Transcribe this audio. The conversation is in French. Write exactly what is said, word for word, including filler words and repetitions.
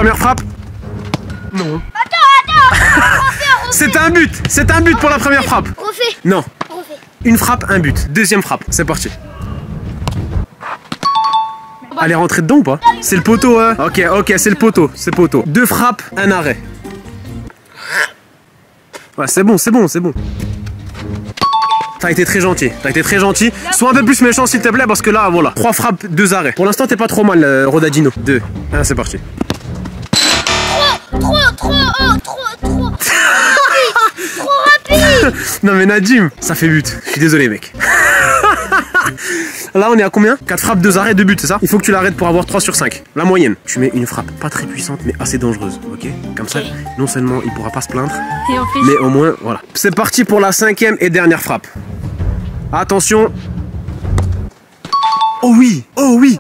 première frappe. Non. Attends, attends. C'est un but. C'est un but pour la première frappe. Refais. Non. Refais. Une frappe, un but. Deuxième frappe. C'est parti. Elle est rentrée dedans ou pas? C'est le poteau, hein? Ok, ok, c'est le poteau. C'est le poteau. Deux frappes, un arrêt. Ouais, c'est bon, c'est bon, c'est bon. T'as été très gentil, t'as été très gentil. Sois un peu plus méchant s'il te plaît parce que là, voilà. Trois frappes, deux arrêts. Pour l'instant, t'es pas trop mal, euh, Rodadino. Deux. un, c'est parti. Trop, trop, trop, oh, trop, trop. Trop rapide. Non mais Nadim, ça fait but. Je suis désolé, mec. Là, on est à combien? quatre frappes, deux arrêts, deux buts, c'est ça? Il faut que tu l'arrêtes pour avoir trois sur cinq. La moyenne. Tu mets une frappe pas très puissante, mais assez dangereuse, ok? Comme ça, non seulement il pourra pas se plaindre, Et on fait... mais au moins, voilà. C'est parti pour la cinquième et dernière frappe. Attention. Oh oui, oh oui.